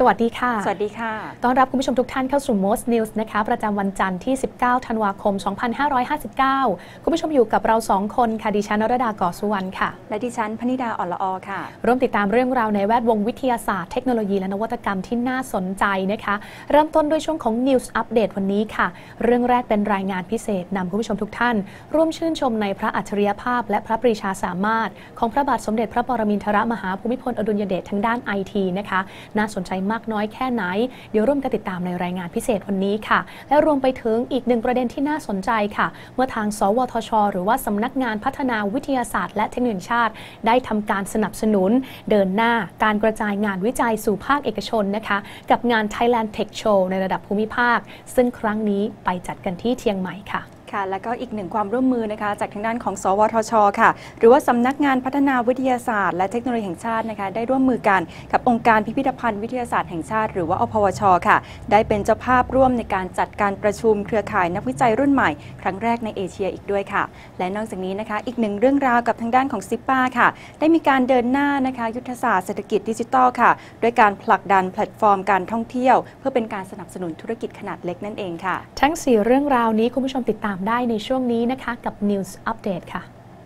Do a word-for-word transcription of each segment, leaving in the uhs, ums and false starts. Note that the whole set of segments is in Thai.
สวัสดีค่ะสวัสดีค่ะต้อนรับคุณผู้ชมทุกท่านเข้าสู่ Most News นะคะประจำวันจันทร์ที่สิบเก้าธันวาคมสองพันห้าร้อยห้าสิบเก้าคุณผู้ชมอยู่กับเราสองคนค่ะดิฉันนรดาก่อสุวรรณค่ะและดิฉันพนิดาอ่อนละอค่ะร่วมติดตามเรื่องราวในแวดวงวิทยาศาสตร์เทคโนโลยีและนวัตกรรมที่น่าสนใจนะคะเริ่มต้นด้วยช่วงของ News Update วันนี้ค่ะเรื่องแรกเป็นรายงานพิเศษนำคุณผู้ชมทุกท่านร่วมชื่นชมในพระอัจฉริยภาพและพระปรีชาสามารถของพระบาทสมเด็จพระปรมินทรมหาภูมิพลอดุลยเดชทางด้าน ไอ ที นะคะน่าสนใจมากน้อยแค่ไหนเดี๋ยวร่วมกันติดตามในรายงานพิเศษวันนี้ค่ะและรวมไปถึงอีกหนึ่งประเด็นที่น่าสนใจค่ะเมื่อทางสวทช.หรือว่าสำนักงานพัฒนาวิทยาศาสตร์และเทคโนโลยีชาติได้ทำการสนับสนุนเดินหน้าการกระจายงานวิจัยสู่ภาคเอกชนนะคะกับงาน Thailand Tech Show ในระดับภูมิภาคซึ่งครั้งนี้ไปจัดกันที่เชียงใหม่ค่ะค่ะและก็อีกหนึ่งความร่วมมือนะคะจากทางด้านของสวทช.ค่ะหรือว่าสำนักงานพัฒนาวิทยาศาสตร์และเทคโนโลยีแห่งชาตินะคะได้ร่วมมือกันกับองค์การพิพิธภัณฑ์วิทยาศาสตร์แห่งชาติหรือว่าอพวช.ค่ะได้เป็นเจ้าภาพร่วมในการจัดการประชุมเครือข่ายนักวิจัยรุ่นใหม่ครั้งแรกในเอเชียอีกด้วยค่ะและนอกจากนี้นะคะอีกหนึ่งเรื่องราวกับทางด้านของซิปป้าค่ะได้มีการเดินหน้านะคะยุทธศาสตร์เศรษฐกิจดิจิทัลค่ะด้วยการผลักดันแพลตฟอร์มการท่องเที่ยวเพื่อเป็นการสนับสนุนธุรกิจขนาดเล็กนั่นเองค่ะทั้งสี่เรื่องราวนี้คุณผู้ชมติดตามได้ในช่วงนี้นะคะกับ News Update ค่ะ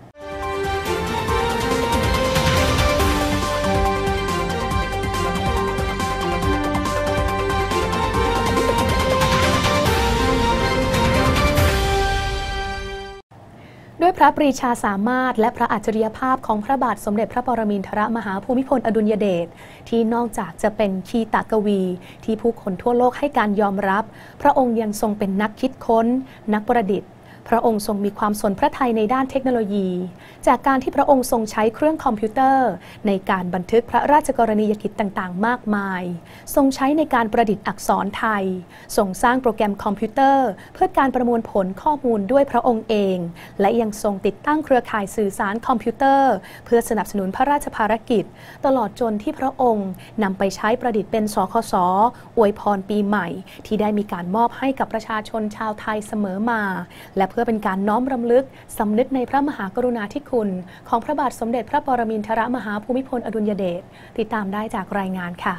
ด้วยพระปรีชาสามารถและพระอัจฉริยภาพของพระบาทสมเด็จพระปรมินทรมหาภูมิพลอดุลยเดชที่นอกจากจะเป็นคีตกวีที่ผู้คนทั่วโลกให้การยอมรับพระองค์ยังทรงเป็นนักคิดค้นนักประดิษฐ์พระองค์ทรงมีความสนพระทัยในด้านเทคโนโลยีจากการที่พระองค์ทรงใช้เครื่องคอมพิวเตอร์ในการบันทึกพระราชกรณียกิจต่างๆมากมายทรงใช้ในการประดิษฐ์อักษรไทยทรงสร้างโปรแกรมคอมพิวเตอร์เพื่อการประมวลผลข้อมูลด้วยพระองค์เองและยังทรงติดตั้งเครือข่ายสื่อสารคอมพิวเตอร์เพื่อสนับสนุนพระราชภารกิจตลอดจนที่พระองค์นำไปใช้ประดิษฐ์เป็นสคส.อวยพรปีใหม่ที่ได้มีการมอบให้กับประชาชนชาวไทยเสมอมาและเพื่อเป็นการน้อมรำลึกสำนึกในพระมหากรุณาธิคุณของพระบาทสมเด็จพระปรมินทรมหาภูมิพลอดุลยเดชติดตามได้จากรายงานค่ะ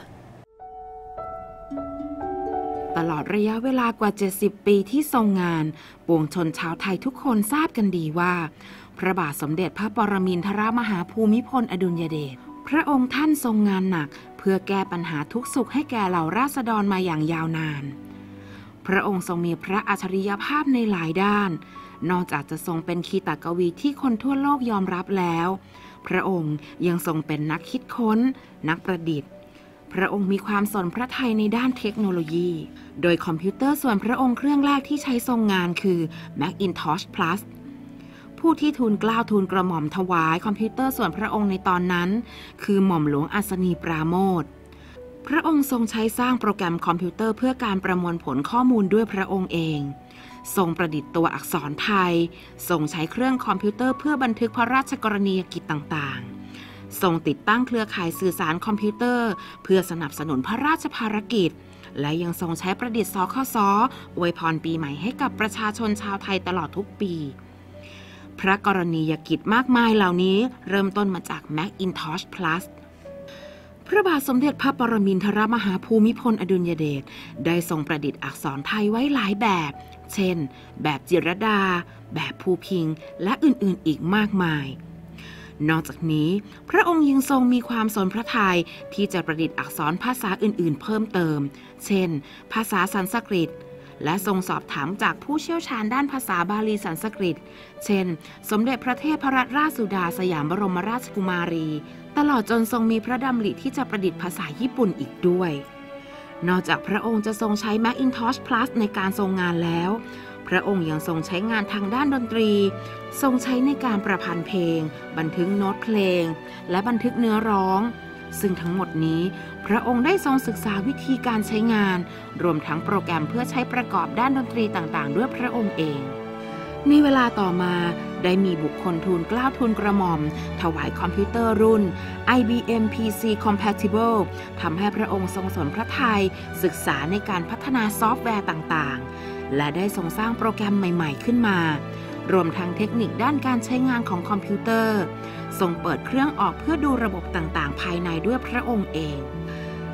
ตลอดระยะเวลากว่าเจ็ดสิบปีที่ทรงงานปวงชนชาวไทยทุกคนทราบกันดีว่าพระบาทสมเด็จพระปรมินทรมหาภูมิพลอดุลยเดชพระองค์ท่านทรงงานหนักเพื่อแก้ปัญหาทุกสุขให้แก่เหล่าราษฎรมาอย่างยาวนานพระองค์ทรงมีพระอัจฉริยภาพในหลายด้านนอกจากจะทรงเป็นคีตกวีที่คนทั่วโลกยอมรับแล้วพระองค์ยังทรงเป็นนักคิดค้นนักประดิษฐ์พระองค์มีความสนพระทัยในด้านเทคโนโลยีโดยคอมพิวเตอร์ส่วนพระองค์เครื่องแรกที่ใช้ทรงงานคือ Macintosh Plus ผู้ที่ทูลเกล้าทูลกระหม่อมถวายคอมพิวเตอร์ส่วนพระองค์ในตอนนั้นคือหม่อมหลวงอัศนีปราโมทย์พระองค์ทรงใช้สร้างโปรแกรมคอมพิวเตอร์เพื่อการประมวลผลข้อมูลด้วยพระองค์เองทรงประดิษฐ์ตัวอักษรไทยทรงใช้เครื่องคอมพิวเตอร์เพื่อบันทึกพระราชกรณียกิจต่างๆทรงติดตั้งเครือข่ายสื่อสารคอมพิวเตอร์เพื่อสนับสนุนพระราชภารกิจและยังทรงใช้ประดิษฐ์สคส.อวยพรปีใหม่ให้กับประชาชนชาวไทยตลอดทุกปีพระกรณียกิจมากมายเหล่านี้เริ่มต้นมาจาก Macintosh Plusพระบาทสมเด็จพระปรมินทรมหาภูมิพลอดุลยเดชได้ทรงประดิษฐ์อักษรไทยไว้หลายแบบเช่นแบบจิรดาแบบภูพิงและอื่นๆอีกมากมายนอกจากนี้พระองค์ยังทรงมีความสนพระทัยที่จะประดิษฐ์อักษรภาษาอื่นๆเพิ่มเติมเช่นภาษาสันสกฤตและทรงสอบถามจากผู้เชี่ยวชาญด้านภาษาบาลีสันสกฤตเช่นสมเด็จพระเทพรัตนราชสุดาสยามบรมราชกุมารีตลอดจนทรงมีพระดำริที่จะประดิษฐ์ภาษาญี่ปุ่นอีกด้วยนอกจากพระองค์จะทรงใช้ Macintosh Plus ในการทรงงานแล้วพระองค์ยังทรงใช้งานทางด้านดนตรีทรงใช้ในการประพันธ์เพลงบันทึกโน้ตเพลงและบันทึกเนื้อร้องซึ่งทั้งหมดนี้พระองค์ได้ทรงศึกษาวิธีการใช้งานรวมทั้งโปรแกรมเพื่อใช้ประกอบด้านดนตรีต่างๆด้วยพระองค์เองในเวลาต่อมาได้มีบุคคลทูลเกล้าทูลกระหม่อมถวายคอมพิวเตอร์รุ่น ไอ บี เอ็ม พี ซี Compatible ทำให้พระองค์ทรงสนพระทัยศึกษาในการพัฒนาซอฟต์แวร์ต่างๆและได้ทรงสร้างโปรแกรมใหม่ๆขึ้นมารวมทั้งเทคนิคด้านการใช้งานของคอมพิวเตอร์ทรงเปิดเครื่องออกเพื่อดูระบบต่างๆภายในด้วยพระองค์เอง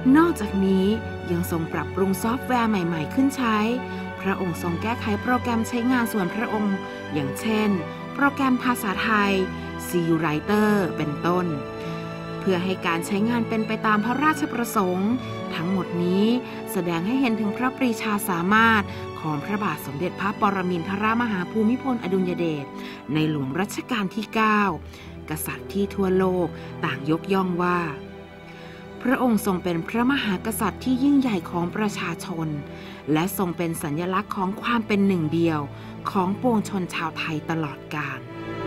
นอกจากนี้ยังทรงปรับปรุงซอฟต์แวร์ใหม่ๆขึ้นใช้พระองค์ทรงแก้ไขโปรแกรมใช้งานส่วนพระองค์อย่างเช่นโปรแกรมภาษาไทย ซี Writer เป็นต้นเพื่อให้การใช้งานเป็นไปตามพระราชประสงค์ทั้งหมดนี้แสดงให้เห็นถึงพระปรีชาสามารถของพระบาทสมเด็จพระปรมินทรมหาภูมิพลอดุลยเดชในหลวงรัชกาลที่ เก้ากษัตริย์ที่ทั่วโลกต่างยกย่องว่าพระองค์ทรงเป็นพระมหากษัตริย์ที่ยิ่งใหญ่ของประชาชนและทรงเป็นสัญลักษณ์ของความเป็นหนึ่งเดียวของปวงชนชาวไทยตลอดกาล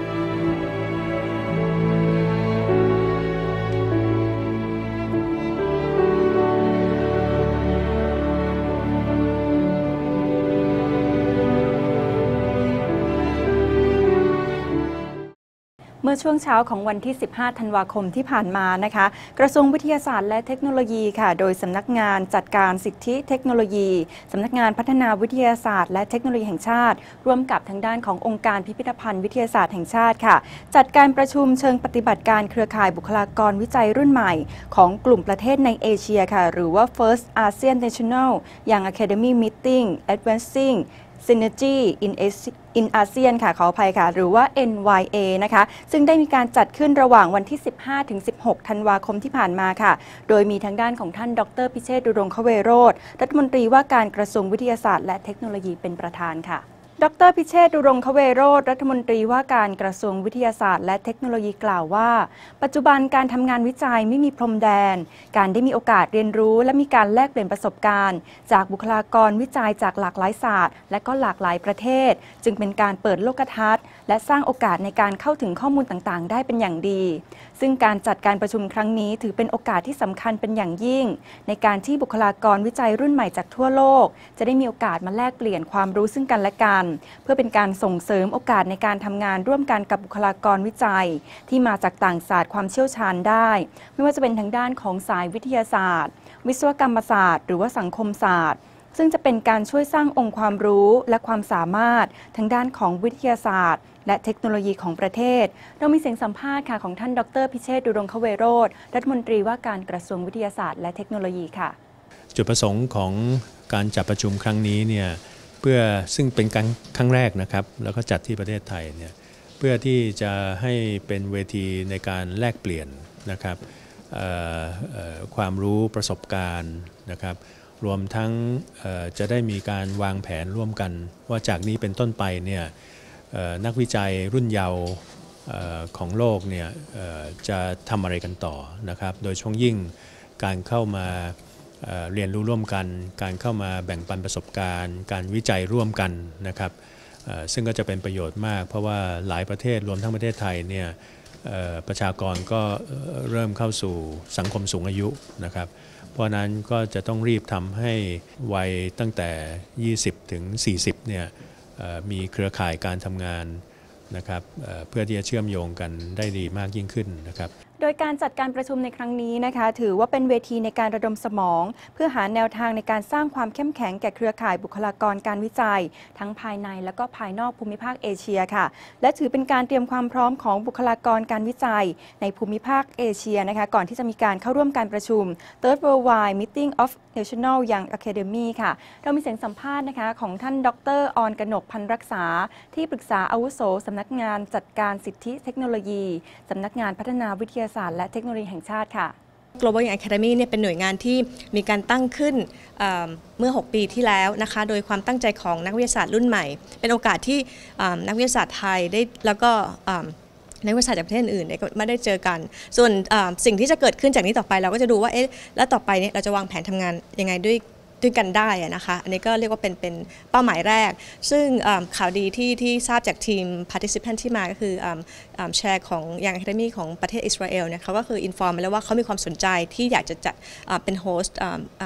เมื่อช่วงเช้าของวันที่ สิบห้า ธันวาคมที่ผ่านมานะคะกระทรวงวิทยาศาสตร์และเทคโนโลยีค่ะโดยสำนักงานจัดการสิทธิเทคโนโลยีสำนักงานพัฒนาวิทยาศาสตร์และเทคโนโลยีแห่งชาติร่วมกับทางด้านขององค์การพิพิธภัณฑ์วิทยาศาสตร์แห่งชาติค่ะจัดการประชุมเชิงปฏิบัติการเครือข่ายบุคลากรวิจัยรุ่นใหม่ของกลุ่มประเทศในเอเชียค่ะหรือว่า First ASEAN National Young Academy Meeting Advancing Synergy in in อาเซียนค่ะขออภัยค่ะหรือว่า เอ็น วาย เอ นะคะซึ่งได้มีการจัดขึ้นระหว่างวันที่ สิบห้าถึงสิบหก ธันวาคมที่ผ่านมาค่ะโดยมีทางด้านของท่านดร.พิเชษฐ์ ดุรงคเวโรจน์รัฐมนตรีว่าการกระทรวงวิทยาศาสตร์และเทคโนโลยีเป็นประธานค่ะดร.พิเชษฐ์ ดุรงคเวโรจน์รัฐมนตรีว่าการกระทรวงวิทยาศาสตร์และเทคโนโลยีกล่าวว่าปัจจุบันการทำงานวิจัยไม่มีพรมแดนการได้มีโอกาสเรียนรู้และมีการแลกเปลี่ยนประสบการณ์จากบุคลากรวิจัยจากหลากหลายศาสตร์และก็หลากหลายประเทศจึงเป็นการเปิดโลกทัศน์และสร้างโอกาสในการเข้าถึงข้อมูลต่างๆได้เป็นอย่างดีซึ่งการจัดการประชุมครั้งนี้ถือเป็นโอกาสที่สำคัญเป็นอย่างยิ่งในการที่บุคลากรวิจัยรุ่นใหม่จากทั่วโลกจะได้มีโอกาสมาแลกเปลี่ยนความรู้ซึ่งกันและกันเพื่อเป็นการส่งเสริมโอกาสในการทำงานร่วมกันกับบุคลากรวิจัยที่มาจากต่างศาสตร์ความเชี่ยวชาญได้ไม่ว่าจะเป็นทางด้านของสายวิทยาศาสตร์วิศวกรรมศาสตร์หรือว่าสังคมศาสตร์ซึ่งจะเป็นการช่วยสร้างองค์ความรู้และความสามารถทางด้านของวิทยาศาสตร์และเทคโนโลยีของประเทศเรามีเสียงสัมภาษณ์ค่ะของท่านดร.พิเชษฐ์ ดุรงคเวโรจน์รัฐมนตรีว่าการกระทรวงวิทยาศาสตร์และเทคโนโลยีค่ะจุดประสงค์ของการจัดประชุมครั้งนี้เนี่ยเพื่อซึ่งเป็นการครั้งแรกนะครับแล้วก็จัดที่ประเทศไทยเนี่ยเพื่อที่จะให้เป็นเวทีในการแลกเปลี่ยนนะครับความรู้ประสบการณ์นะครับรวมทั้งจะได้มีการวางแผนร่วมกันว่าจากนี้เป็นต้นไปเนี่ยนักวิจัยรุ่นเยาว์ของโลกเนี่ยจะทำอะไรกันต่อนะครับโดยเฉพาะยิ่งการเข้ามาเรียนรู้ร่วมกันการเข้ามาแบ่งปันประสบการณ์การวิจัยร่วมกันนะครับซึ่งก็จะเป็นประโยชน์มากเพราะว่าหลายประเทศรวมทั้งประเทศไทยเนี่ยประชากรก็เริ่มเข้าสู่สังคมสูงอายุนะครับเพราะนั้นก็จะต้องรีบทำให้วัยตั้งแต่ยี่สิบถึงสี่สิบเนี่ยมีเครือข่ายการทำงานนะครับเพื่อที่จะเชื่อมโยงกันได้ดีมากยิ่งขึ้นนะครับโดยการจัดการประชุมในครั้งนี้นะคะถือว่าเป็นเวทีในการระดมสมองเพื่อหาแนวทางในการสร้างความเข้มแข็งแก่เครือข่ายบุคลากรการวิจัยทั้งภายในและก็ภายนอกภูมิภาคเอเชียค่ะและถือเป็นการเตรียมความพร้อมของบุคลากรการวิจัยในภูมิภาคเอเชียนะคะก่อนที่จะมีการเข้าร่วมการประชุม Third Worldwide Meeting of National Young Academy ค่ะเรามีเสียงสัมภาษณ์นะคะของท่านดร.อรกนก พันรักษาที่ปรึกษาอาวุโสสำนักงานจัดการสิทธิเทคโนโลยีสำนักงานพัฒนาวิทยาศาสตร์และเทคโนโลยีแห่งชาติค่ะ Global Young Academy เนี่ยเป็นหน่วยงานที่มีการตั้งขึ้นเมื่อหกปีที่แล้วนะคะโดยความตั้งใจของนักวิทยาศาสตร์รุ่นใหม่เป็นโอกาสที่นักวิทยาศาสตร์ไทยได้แล้วก็นักวิทยาศาสตร์จากประเทศอื่นๆไม่ได้เจอกันส่วนสิ่งที่จะเกิดขึ้นจากนี้ต่อไปเราก็จะดูว่าเอ๊ะแล้วต่อไปเนี่ยเราจะวางแผนทำงานยังไงด้วยด้วยกันได้นะคะอันนี้ก็เรียกว่าเป็นเป็นเป้าหมายแรกซึ่งข่าวดีที่ที่ทราบจากทีม participant ที่มาก็คือแชร์ของ Young Academy ของประเทศอิสราเอลเนี่ยเขาก็คือ inform มาแล้วว่าเขามีความสนใจที่อยากจะจัดเป็นโฮสต์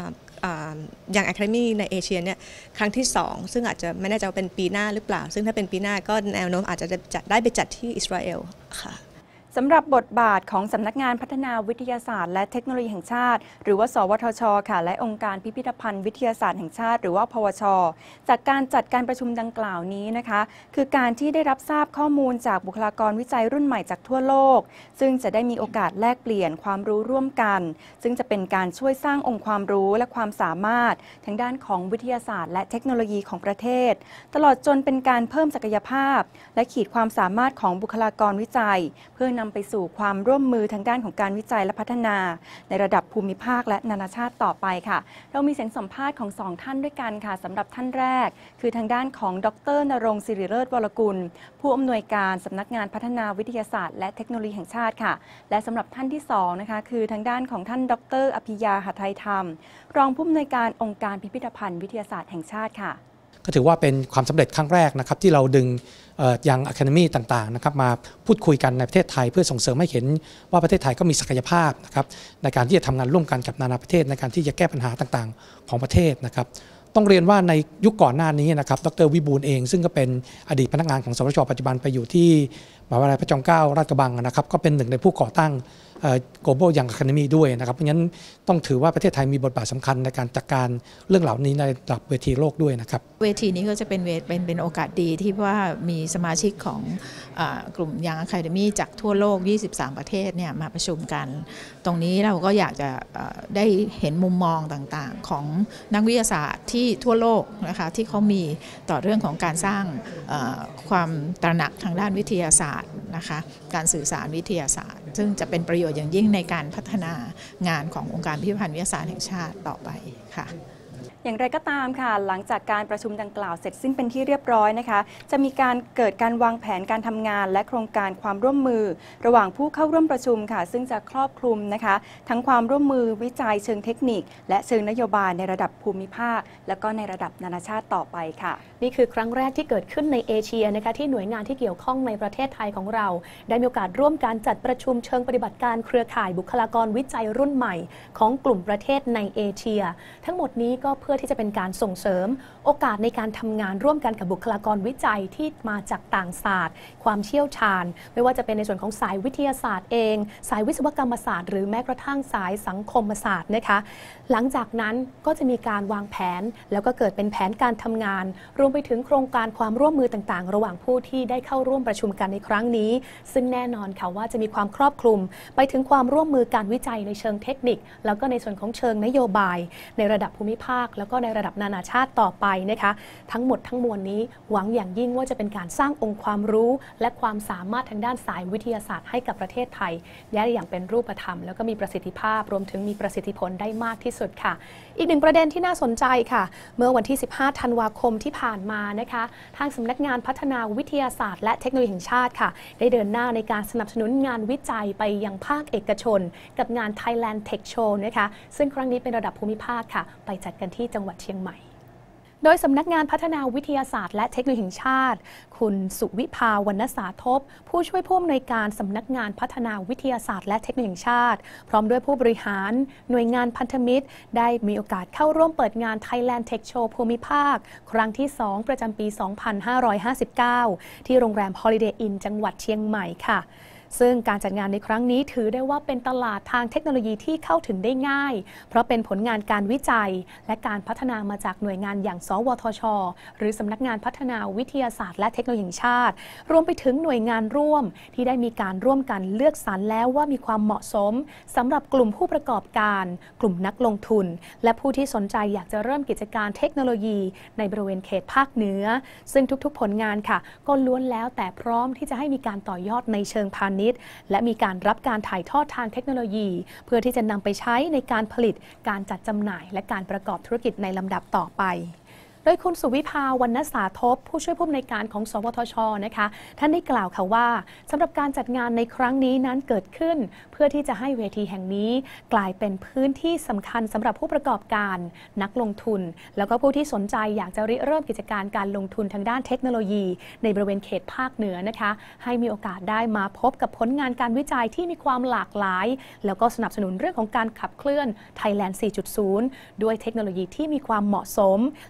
Young Academy ในเอเชียเนี่ยครั้งที่สองซึ่งอาจจะไม่แน่ใจว่าเป็นปีหน้าหรือเปล่าซึ่งถ้าเป็นปีหน้าก็แนวโน้มอาจจะจัดได้ไปจัดที่อิสราเอลค่ะสำหรับบทบาทของสำนักงานพัฒนาวิทยาศาสตร์และเทคโนโลยีแห่งชาติหรือว่าสวทช.ค่ะและองค์การพิพิธภัณฑ์วิทยาศาสตร์แห่งชาติหรือว่าพวช.จากการจัดการประชุมดังกล่าวนี้นะคะคือการที่ได้รับทราบข้อมูลจากบุคลากรวิจัยรุ่นใหม่จากทั่วโลกซึ่งจะได้มีโอกาสแลกเปลี่ยนความรู้ร่วมกันซึ่งจะเป็นการช่วยสร้างองค์ความรู้และความสามารถทางด้านของวิทยาศาสตร์และเทคโนโลยีของประเทศตลอดจนเป็นการเพิ่มศักยภาพและขีดความสามารถของบุคลากรวิจัยเพื่อนำไปสู่ความร่วมมือทางด้านของการวิจัยและพัฒนาในระดับภูมิภาคและนานาชาติต่อไปค่ะเรามีเสียงสัมภาษณ์ของสองท่านด้วยกันค่ะสำหรับท่านแรกคือทางด้านของดร.ณรงค์ ศิริเลิศวรกุลผู้อำนวยการสำนักงานพัฒนาวิทยาศาสตร์และเทคโนโลยีแห่งชาติค่ะและสำหรับท่านที่สองนะคะคือทางด้านของท่านดร.อภิยา หทัยธรรมรองผู้อำนวยการองค์การพิพิธภัณฑ์วิทยาศาสตร์แห่งชาติค่ะก็ถือว่าเป็นความสำเร็จครั้งแรกนะครับที่เราดึงยังอะคาเดมี่ต่างๆนะครับมาพูดคุยกันในประเทศไทยเพื่อส่งเสริมให้เห็นว่าประเทศไทยก็มีศักยภาพนะครับในการที่จะทำงานร่วมกันกับนานาประเทศในการที่จะแก้ปัญหาต่างๆของประเทศนะครับต้องเรียนว่าในยุคก่อนหน้านี้นะครับดร.วิบูลย์เองซึ่งก็เป็นอดีตพนักงานของสวทช.ปัจจุบันไปอยู่ที่มหาวิทยาลัยพระจอมเกล้าลาดกระบังนะครับก็เป็นหนึ่งในผู้ก่อตั้งGlobal Young Academy ด้วยนะครับเพราะฉะนั้นต้องถือว่าประเทศไทยมีบทบาทสำคัญในการจัดการเรื่องเหล่านี้ในระดับเวทีโลกด้วยนะครับเวทีนี้ก็จะเป็นเป็นเป็นโอกาสดีที่ว่ามีสมาชิกของกลุ่ม Young Academy จากทั่วโลกยี่สิบสามประเทศเนี่ยมาประชุมกันตรงนี้เราก็อยากจะได้เห็นมุมมองต่างๆของนักวิทยาศาสตร์ที่ทั่วโลกนะคะที่เขามีต่อเรื่องของการสร้างความตระหนักทางด้านวิทยาศาสตร์นะคะการสื่อสารวิทยาศาสตร์ซึ่งจะเป็นประโยชน์อย่างยิ่งในการพัฒนางานขององค์การพิพิธภัณฑ์วิทยาศาสตร์แห่งชาติต่อไปค่ะอย่างไรก็ตามค่ะหลังจากการประชุมดังกล่าวเสร็จสิ้นเป็นที่เรียบร้อยนะคะจะมีการเกิดการวางแผนการทำงานและโครงการความร่วมมือระหว่างผู้เข้าร่วมประชุมค่ะซึ่งจะครอบคลุมนะคะทั้งความร่วมมือวิจัยเชิงเทคนิคและเชิงนโยบายในระดับภูมิภาคและก็ในระดับนานาชาติต่อไปค่ะนี่คือครั้งแรกที่เกิดขึ้นในเอเชียนะคะที่หน่วยงานที่เกี่ยวข้องในประเทศไทยของเราได้มีโอกาสร่วมการจัดประชุมเชิงปฏิบัติการเครือข่ายบุคลากรวิจัยรุ่นใหม่ของกลุ่มประเทศในเอเชียทั้งหมดนี้ก็เพื่อที่จะเป็นการส่งเสริมโอกาสในการทำงานร่วมกันกับบุคลากรวิจัยที่มาจากต่างศาสตร์ความเชี่ยวชาญไม่ว่าจะเป็นในส่วนของสายวิทยาศาสตร์เองสายวิศวกรรมศาสตร์หรือแม้กระทั่งสายสังคมศาสตร์นะคะหลังจากนั้นก็จะมีการวางแผนแล้วก็เกิดเป็นแผนการทำงานรวมไปถึงโครงการความร่วมมือต่างๆระหว่างผู้ที่ได้เข้าร่วมประชุมกันในครั้งนี้ซึ่งแน่นอนค่ะว่าจะมีความครอบคลุมไปถึงความร่วมมือการวิจัยในเชิงเทคนิคแล้วก็ในส่วนของเชิงนโยบายในระดับภูมิภาคแล้วก็ในระดับนานาชาติต่อไปนะคะทั้งหมดทั้งมวลนี้หวังอย่างยิ่งว่าจะเป็นการสร้างองค์ความรู้และความสามารถทางด้านสายวิทยาศาสตร์ให้กับประเทศไทยได้อย่างเป็นรูปธรรมแล้วก็มีประสิทธิภาพรวมถึงมีประสิทธิผลได้มากที่สุดค่ะอีกหนึ่งประเด็นที่น่าสนใจค่ะเมื่อวันที่สิบห้าธันวาคมที่ผ่านมานะคะทางสำนักงานพัฒนาวิทยาศาสตร์และเทคโนโลยีแห่งชาติค่ะได้เดินหน้าในการสนับสนุนงานวิจัยไปยังภาคเอกชนกับงาน Thailand Tech Show นะคะซึ่งครั้งนี้เป็นระดับภูมิภาคค่ะไปจัดกันที่จังหวัดเชียงใหม่โดยสำนักงานพัฒนาวิทยาศาสตร์และเทคโนโลยีแห่งชาติคุณสุวิภาวรรณสาทบผู้ช่วยผู้อำนวยการสำนักงานพัฒนาวิทยาศาสตร์และเทคโนโลยีแห่งชาติพร้อมด้วยผู้บริหารหน่วยงานพันธมิตรได้มีโอกาสเข้าร่วมเปิดงาน Thailand Tech Show ภูมิภาคครั้งที่สองประจำปี สองพันห้าร้อยห้าสิบเก้า ที่โรงแรม Holiday Inn จังหวัดเชียงใหม่ค่ะซึ่งการจัดงานในครั้งนี้ถือได้ว่าเป็นตลาดทางเทคโนโลยีที่เข้าถึงได้ง่ายเพราะเป็นผลงานการวิจัยและการพัฒนามาจากหน่วยงานอย่างสวทช.หรือสำนักงานพัฒนาวิทยาศาสตร์และเทคโนโลยีแห่งชาติรวมไปถึงหน่วยงานร่วมที่ได้มีการร่วมกันเลือกสรรแล้วว่ามีความเหมาะสมสำหรับกลุ่มผู้ประกอบการกลุ่มนักลงทุนและผู้ที่สนใจอยากจะเริ่มกิจการเทคโนโลยีในบริเวณเขตภาคเหนือซึ่งทุกๆผลงานค่ะก็ล้วนแล้วแต่พร้อมที่จะให้มีการต่อยอดในเชิงพาณิชย์และมีการรับการถ่ายทอดทางเทคโนโลยีเพื่อที่จะนำไปใช้ในการผลิตการจัดจำหน่ายและการประกอบธุรกิจในลำดับต่อไปโดยคุณสุวิภาวรรณสาทบผู้ช่วยผู้อำนวยการของสวทช.นะคะท่านได้กล่าวค่ะว่าสำหรับการจัดงานในครั้งนี้นั้นเกิดขึ้นเพื่อที่จะให้เวทีแห่งนี้กลายเป็นพื้นที่สำคัญสำหรับผู้ประกอบการนักลงทุนแล้วก็ผู้ที่สนใจอยากจะริเริ่มกิจการการลงทุนทางด้านเทคโนโลยีในบริเวณเขตภาคเหนือนะคะให้มีโอกาสได้มาพบกับผลงานการวิจัยที่มีความหลากหลายแล้วก็สนับสนุนเรื่องของการขับเคลื่อน Thailand สี่จุดศูนย์ ด้วยเทคโนโลยีที่มีความเหมาะสมและมีความ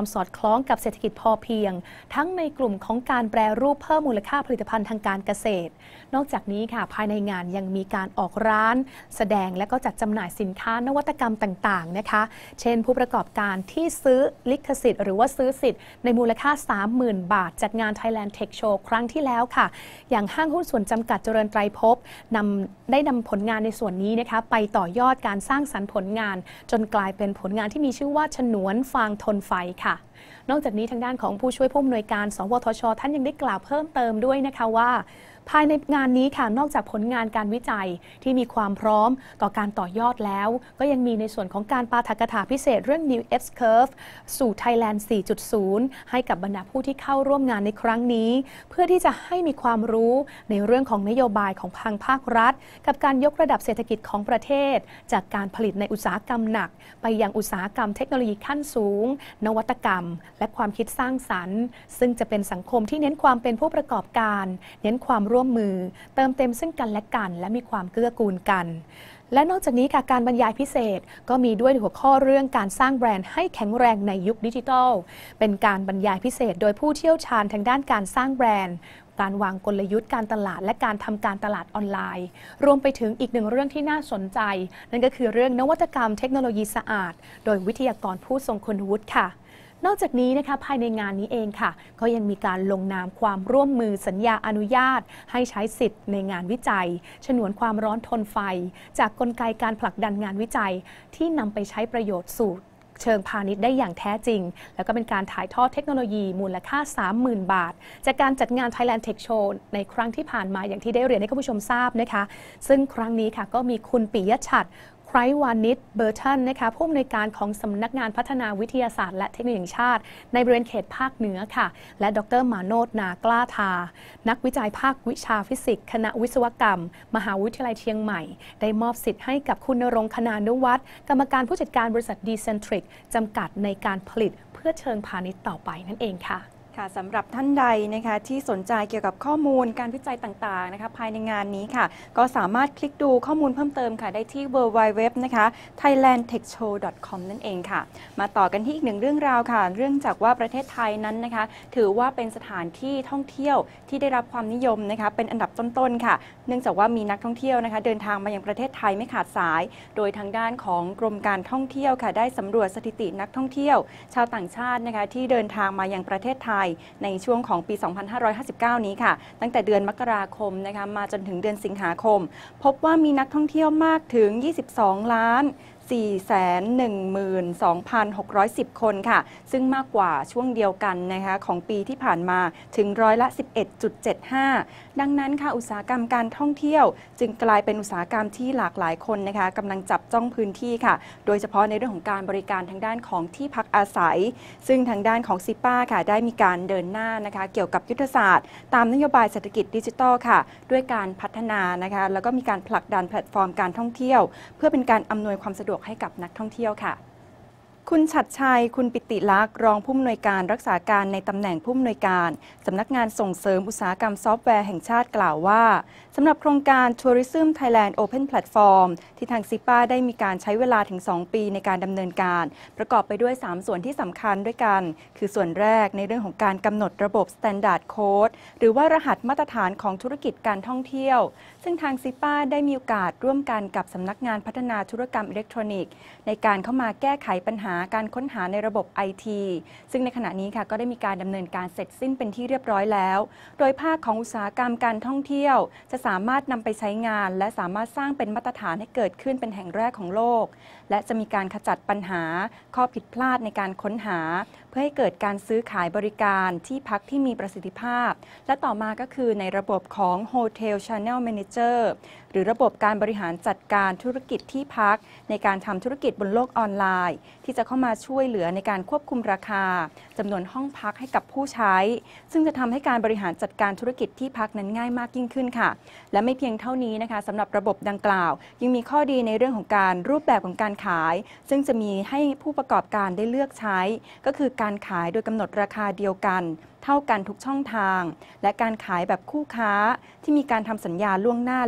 สอดคล้องกับเศรษฐกิจพอเพียงทั้งในกลุ่มของการแปรรูปเพิ่มมูลค่าผลิตภัณฑ์ทางการเกษตรนอกจากนี้ค่ะภายในงานยังมีการออกร้านแสดงและก็จัดจำหน่ายสินค้านวัตกรรมต่างๆนะคะเช่นผู้ประกอบการที่ซื้อลิขสิทธิ์หรือว่าซื้อสิทธิ์ในมูลค่า สามหมื่น บาทจากงาน Thailand Tech Show ครั้งที่แล้วค่ะอย่างห้างหุ้นส่วนจำกัดเจริญไตรภพนำได้นำผลงานในส่วนนี้นะคะไปต่อยอดการสร้างสรรค์ผลงานจนกลายเป็นผลงานที่มีชื่อว่าฉนวนฟางทนไฟค่ะนอกจากนี้ทางด้านของผู้ช่วยผู้อำนวยการสวทช.ท่านยังได้กล่าวเพิ่มเติมด้วยนะคะว่าภายในงานนี้ค่ะนอกจากผลงานการวิจัยที่มีความพร้อมต่อการต่อยอดแล้วก็ยังมีในส่วนของการปาฐกถาพิเศษเรื่อง New S-Curve สู่ Thailand สี่จุดศูนย์ ให้กับบรรดาผู้ที่เข้าร่วมงานในครั้งนี้เพื่อที่จะให้มีความรู้ในเรื่องของนโยบายของทางภาครัฐกับการยกระดับเศรษฐกิจของประเทศจากการผลิตในอุตสาหกรรมหนักไปยังอุตสาหกรรมเทคโนโลยีขั้นสูงนวัตกรรมและความคิดสร้างสรรค์ซึ่งจะเป็นสังคมที่เน้นความเป็นผู้ประกอบการเน้นความร่วมมือเติมเต็มซึ่งกันและกันและมีความเกื้อกูลกันและนอกจากนี้ค่ะการบรรยายพิเศษก็มีด้วยหัวข้อเรื่องการสร้างแบรนด์ให้แข็งแรงในยุคดิจิทัลเป็นการบรรยายพิเศษโดยผู้เชี่ยวชาญทางด้านการสร้างแบรนด์การวางกลยุทธ์การตลาดและการทำการตลาดออนไลน์รวมไปถึงอีกหนึ่งเรื่องที่น่าสนใจนั่นก็คือเรื่องนวัตกรรมเทคโนโลยีสะอาดโดยวิทยากรผู้ทรงคุณวุฒิค่ะนอกจากนี้นะคะภายในงานนี้เองค่ะก็ยังมีการลงนามความร่วมมือสัญญาอนุญาตให้ใช้สิทธิ์ในงานวิจัยฉนวนความร้อนทนไฟจากกลไกการผลักดันงานวิจัยที่นำไปใช้ประโยชน์สู่เชิงพาณิชย์ได้อย่างแท้จริงแล้วก็เป็นการถ่ายทอดเทคโนโลยีมูลค่า สามหมื่น บาทจากการจัดงาน Thailand Tech Show ในครั้งที่ผ่านมาอย่างที่ได้เรียนให้คุณผู้ชมทราบนะคะซึ่งครั้งนี้ค่ะก็มีคุณปิยชัดไครวานิชเบอร์ตันนะคะผู้อำนวยการของสำนักงานพัฒนาวิทยาศาสตร์และเทคโนโลยีแห่งชาติในบริเวณเขตภาคเหนือค่ะและดรมาโนชนากล้าทานักวิจัยภาควิชาฟิสิกส์คณะวิศวกรรมมหาวิทยาลัยเชียงใหม่ได้มอบสิทธิ์ให้กับคุณณรงค์ คณานุวัฒน์กรรมการผู้จัดการบริษัทดีเซนทริกจำกัดในการผลิตเพื่อเชิงพาณิชย์ต่อไปนั่นเองค่ะสำหรับท่านใดนะคะที่สนใจเกี่ยวกับข้อมูลการวิจัยต่างๆนะคะภายในงานนี้ค่ะก็สามารถคลิกดูข้อมูลเพิ่มเติมค่ะได้ที่ ดับเบิลยู ดับเบิลยู ดับเบิลยู ดับเบิลยู ดอท นะคะ ไทยแลนด์เทคโชว์ ดอท คอม นั่นเองค่ะมาต่อกันที่อีกหนึ่งเรื่องราวค่ะเรื่องจากว่าประเทศไทยนั้นนะคะถือว่าเป็นสถานที่ท่องเที่ยวที่ได้รับความนิยมนะคะเป็นอันดับต้นๆค่ะเนื่องจากว่ามีนักท่องเที่ยวนะคะเดินทางมายังประเทศไทยไม่ขาดสายโดยทางด้านของกรมการท่องเที่ยวค่ะได้สำรวจสถิตินักท่องเที่ยวชาวต่างชาตินะคะที่เดินทางมายังประเทศไทยในช่วงของปี สองพันห้าร้อยห้าสิบเก้า นี้ค่ะตั้งแต่เดือนมกราคมนะคะมาจนถึงเดือนสิงหาคมพบว่ามีนักท่องเที่ยวมากถึง ยี่สิบสองล้านสี่แสนหนึ่งหมื่นสองพันหกร้อยสิบ คนค่ะซึ่งมากกว่าช่วงเดียวกันนะคะของปีที่ผ่านมาถึงร้อยละ สิบเอ็ดจุดเจ็ดห้า ดังนั้นค่ะอุตสาหกรรมการท่องเที่ยวจึงกลายเป็นอุตสาหกรรมที่หลากหลายคนนะคะกำลังจับจ้องพื้นที่ค่ะโดยเฉพาะในเรื่องของการบริการทางด้านของที่พักอาศัยซึ่งทางด้านของซิป้าค่ะได้มีการเดินหน้านะคะเกี่ยวกับยุทธศาสตร์ตามนโยบายเศรษฐกิจดิจิทัลค่ะด้วยการพัฒนานะคะแล้วก็มีการผลักดันแพลตฟอร์มการท่องเที่ยวเพื่อเป็นการอำนวยความสะดวกให้กับนักท่องเที่ยวค่ะคุณฉัตรชัยคุณปิติลักษณ์รองผู้อำนวยการรักษาการในตำแหน่งผู้อำนวยการสำนักงานส่งเสริมอุตสาหกรรมซอฟต์แวร์แห่งชาติกล่าวว่าสำหรับโครงการ Tourism Thailand Open Platform ที่ทางซิป้าได้มีการใช้เวลาถึงสองปีในการดำเนินการประกอบไปด้วยสามส่วนที่สำคัญด้วยกันคือส่วนแรกในเรื่องของการกำหนดระบบ Standard Code หรือว่ารหัสมาตรฐานของธุรกิจการท่องเที่ยวซึ่งทางซิป้าได้มีโอกาสร่วมกันกับสำนักงานพัฒนาธุรกรรมอิเล็กทรอนิกส์ในการเข้ามาแก้ไขปัญหาการค้นหาในระบบ ไอ ที ซึ่งในขณะนี้ค่ะก็ได้มีการดำเนินการเสร็จสิ้นเป็นที่เรียบร้อยแล้วโดยภาคของอุตสาหกรรมการท่องเที่ยวจะสามารถนำไปใช้งานและสามารถสร้างเป็นมาตรฐานให้เกิดขึ้นเป็นแห่งแรกของโลกและจะมีการขจัดปัญหาข้อผิดพลาดในการค้นหาเพื่อให้เกิดการซื้อขายบริการที่พักที่มีประสิทธิภาพและต่อมาก็คือในระบบของ Hotel Channel Manager หรือระบบการบริหารจัดการธุรกิจที่พักในการทำธุรกิจบนโลกออนไลน์ที่จะเข้ามาช่วยเหลือในการควบคุมราคาจำนวนห้องพักให้กับผู้ใช้ซึ่งจะทำให้การบริหารจัดการธุรกิจที่พักนั้นง่ายมากยิ่งขึ้นค่ะและไม่เพียงเท่านี้นะคะสำหรับระบบดังกล่าวยังมีข้อดีในเรื่องของการรูปแบบของการขายซึ่งจะมีให้ผู้ประกอบการได้เลือกใช้ก็คือการขายโดยกำหนดราคาเดียวกันเท่ากันทุกช่องทางและการขายแบบคู่ค้าที่มีการทำสัญญาล่วงหน้าและสุดท้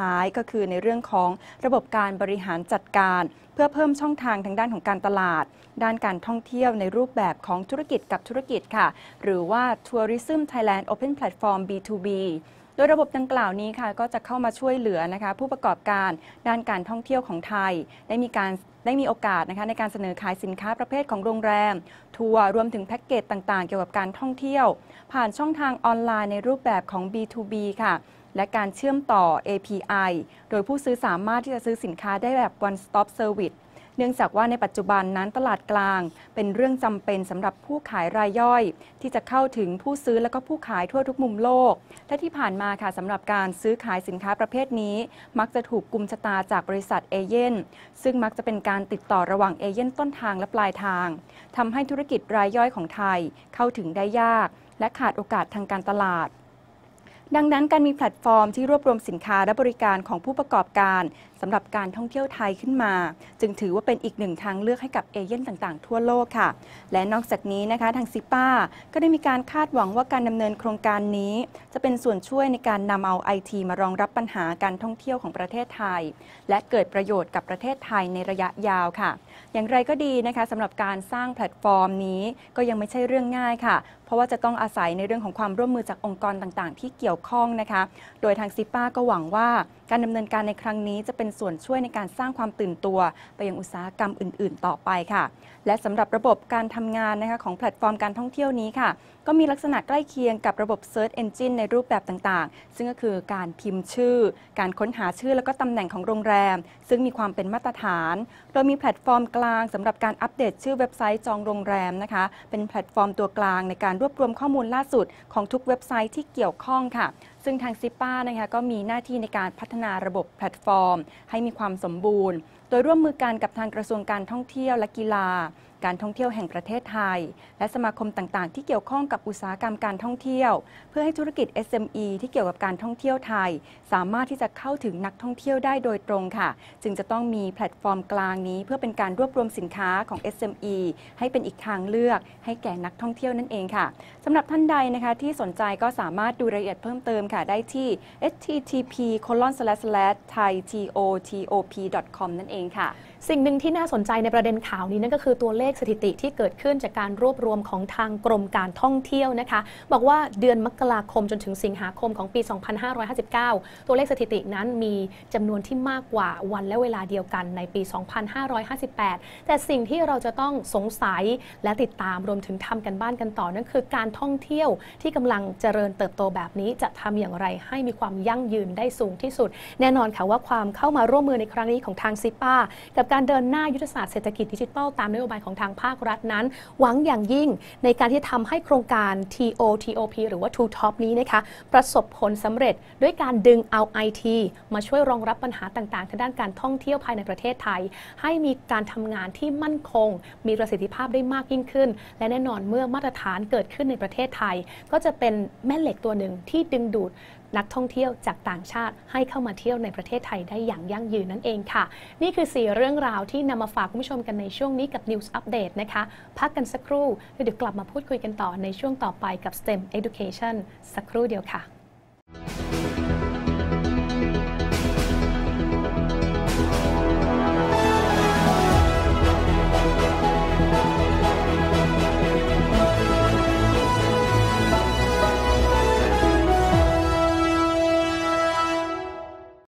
ท้ายก็คือในเรื่องของระบบการบริหารจัดการเพื่อเพิ่มช่องทางทางด้านของการตลาดด้านการท่องเที่ยวในรูปแบบของธุรกิจกับธุรกิจค่ะหรือว่า Tourism Thailand Open Platform บี ทู บี โดยระบบดังกล่าวนี้ค่ะก็จะเข้ามาช่วยเหลือนะคะผู้ประกอบการด้านการท่องเที่ยวของไทยได้มีการได้มีโอกาสนะคะในการเสนอขายสินค้าประเภทของโรงแรมทัวร์รวมถึงแพ็กเกจต่างๆเกี่ยวกับการท่องเที่ยวผ่านช่องทางออนไลน์ในรูปแบบของ บี ทู บี ค่ะและการเชื่อมต่อ เอ พี ไอ โดยผู้ซื้อสามารถที่จะซื้อสินค้าได้แบบ one stop serviceเนื่องจากว่าในปัจจุบันนั้นตลาดกลางเป็นเรื่องจำเป็นสำหรับผู้ขายรายย่อยที่จะเข้าถึงผู้ซื้อและก็ผู้ขายทั่วทุกมุมโลกและที่ผ่านมาค่ะสำหรับการซื้อขายสินค้าประเภทนี้มักจะถูกกุมชะตาจากบริษัทเอเย่นซึ่งมักจะเป็นการติดต่อระหว่างเอเย่นต้นทางและปลายทางทำให้ธุรกิจรายย่อยของไทยเข้าถึงได้ยากและขาดโอกาสทางการตลาดดังนั้นการมีแพลตฟอร์มที่รวบรวมสินค้าและบริการของผู้ประกอบการสำหรับการท่องเที่ยวไทยขึ้นมาจึงถือว่าเป็นอีกหนึ่งทางเลือกให้กับเอเย่นต่างๆทั่วโลกค่ะและนอกจากนี้นะคะทางซิป้าก็ได้มีการคาดหวังว่าการดำเนินโครงการนี้จะเป็นส่วนช่วยในการนำเอา ไอ ที มารองรับปัญหาการท่องเที่ยวของประเทศไทยและเกิดประโยชน์กับประเทศไทยในระยะยาวค่ะอย่างไรก็ดีนะคะสำหรับการสร้างแพลตฟอร์มนี้ก็ยังไม่ใช่เรื่องง่ายค่ะเพราะว่าจะต้องอาศัยในเรื่องของความร่วมมือจากองค์กรต่างๆที่เกี่ยวข้องนะคะโดยทางซิป้าก็หวังว่าการดำเนินการในครั้งนี้จะเป็นส่วนช่วยในการสร้างความตื่นตัวไปยังอุตสาหกรรมอื่นๆต่อไปค่ะและสำหรับระบบการทำงานนะคะของแพลตฟอร์มการท่องเที่ยวนี้ค่ะก็มีลักษณะใกล้เคียงกับระบบ Search Engine ในรูปแบบต่างๆซึ่งก็คือการพิมพ์ชื่อการค้นหาชื่อแล้วก็ตำแหน่งของโรงแรมซึ่งมีความเป็นมาตรฐานโดยมีแพลตฟอร์มกลางสำหรับการอัปเดตชื่อเว็บไซต์จองโรงแรมนะคะเป็นแพลตฟอร์มตัวกลางในการรวบรวมข้อมูลล่าสุดของทุกเว็บไซต์ที่เกี่ยวข้องค่ะซึ่งทางซิป้านะคะก็มีหน้าที่ในการพัฒนาระบบแพลตฟอร์มให้มีความสมบูรณ์โดยร่วมมือกันกับทางกระทรวงการท่องเที่ยวและกีฬาการท่องเที่ยวแห่งประเทศไทยและสมาคมต่างๆที่เกี่ยวข้องกับอุตสาหกรรมการท่องเที่ยวเพื่อให้ธุรกิจ เอส เอ็ม อี ที่เกี่ยวกับการท่องเที่ยวไทยสามารถที่จะเข้าถึงนักท่องเที่ยวได้โดยตรงค่ะจึงจะต้องมีแพลตฟอร์มกลางนี้เพื่อเป็นการรวบรวมสินค้าของ เอส เอ็ม อี ให้เป็นอีกทางเลือกให้แก่นักท่องเที่ยวนั่นเองค่ะสำหรับท่านใดนะคะที่สนใจก็สามารถดูรายละเอียดเพิ่มเติมค่ะได้ที่ เอช ที ที พี โคลอน สแลช สแลช ไทย ที โอ ที โอ พี ดอท คอม นั่นเองค่ะสิ่งหนึ่งที่น่าสนใจในประเด็นข่าวนี้นั่นก็คือตัวเลขสถิติที่เกิดขึ้นจากการรวบรวมของทางกรมการท่องเที่ยวนะคะบอกว่าเดือนมกราคมจนถึงสิงหาคมของปี สองพันห้าร้อยห้าสิบเก้า ตัวเลขสถิตินั้นมีจำนวนที่มากกว่าวันและเวลาเดียวกันในปี สองพันห้าร้อยห้าสิบแปด แต่สิ่งที่เราจะต้องสงสัยและติดตามรวมถึงทำกันบ้านกันต่อนั่นคือการท่องเที่ยวที่กำลังเจริญเติบโตแบบนี้จะทำอย่างไรให้มีความยั่งยืนได้สูงที่สุดแน่นอนค่ะว่าความเข้ามาร่วมมือในครั้งนี้ของทางซิป้ากับการเดินหน้ายุทธศาสตร์เศรษฐกิจดิจิทัลตามนโยบายของทางภาครัฐนั้นหวังอย่างยิ่งในการที่ทำให้โครงการ ที โอ ที โอ พี หรือว่า ทู ท็อป นี้นะคะประสบผลสำเร็จด้วยการดึงเอา ไอ ที มาช่วยรองรับปัญหาต่างๆทางด้านการท่องเที่ยวภายในประเทศไทยให้มีการทำงานที่มั่นคงมีประสิทธิภาพได้มากยิ่งขึ้นและแน่นอนเมื่อมาตรฐานเกิดขึ้นในประเทศไทยก็จะเป็นแม่เหล็กตัวหนึ่งที่ดึงดูดนักท่องเที่ยวจากต่างชาติให้เข้ามาเที่ยวในประเทศไทยได้อย่างยั่งยืนนั่นเองค่ะนี่คือสี่เรื่องราวที่นำมาฝากคุณผู้ชมกันในช่วงนี้กับ News Update นะคะพักกันสักครู่แล้วเดี๋ยวกลับมาพูดคุยกันต่อในช่วงต่อไปกับ สเต็ม Education สักครู่เดียวค่ะ